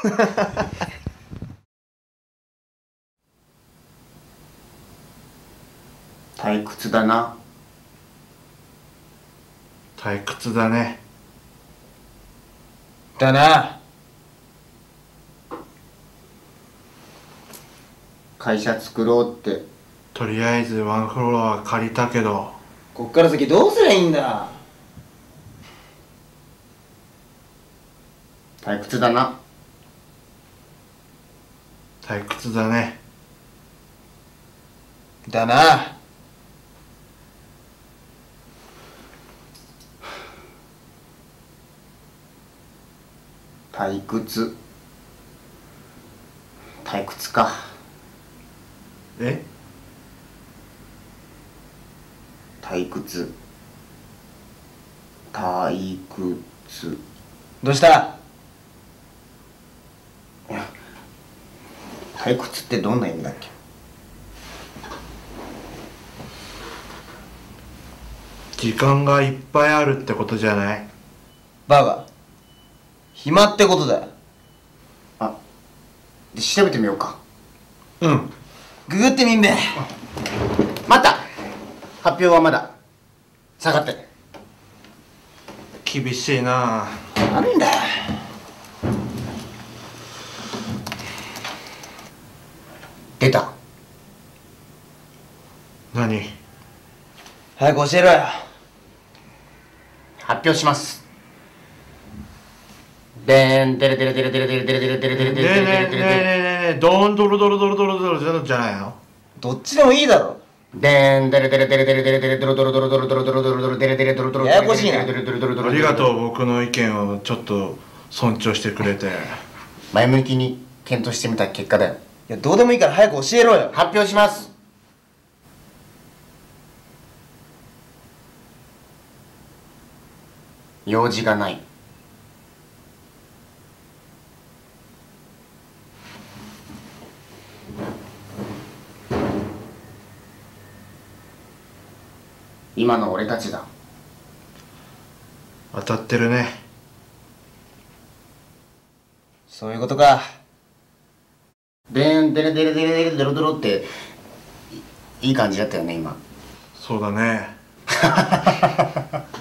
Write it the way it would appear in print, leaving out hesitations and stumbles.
退屈だな。 退屈だね。 だな。 会社作ろうって。 とりあえずワンフロア借りたけど。 こっから先どうすりゃいいんだ。 退屈だな。 退屈だね。 だな。 退屈。退屈か。 え？ 退屈。退屈。 どうした？ いや、退屈ってどんな意味だっけ？ 時間がいっぱいあるってことじゃない？ バカ。暇ってことだよ。 あ、で調べてみようか。 うん。ググってみんべ。 待った。発表はまだ。下がって。 厳しいな。 なんだよ。出た。 何？ 早く教えろよ。 発表します。でーん、てれてれてれてれてれてれてれてれてれてれてれてれてれてれてれドーンドロドロドロドロドロじゃないの？ どっちでもいいだろ。 でーん、てれてれてれてれてれてれドロドロドロドロドロドロドロドロてれてれドロドロややこしいな。 ありがとう、僕の意見をちょっと尊重してくれて。 前向きに検討してみた結果だよ。 いや、どうでもいいから早く教えろよ。 発表します。用事がない。今の俺たちだ。 当たってるね。 そういうことか。 でーん、でれでれでれでれドロドロっていい感じだったよね、今。 そうだね。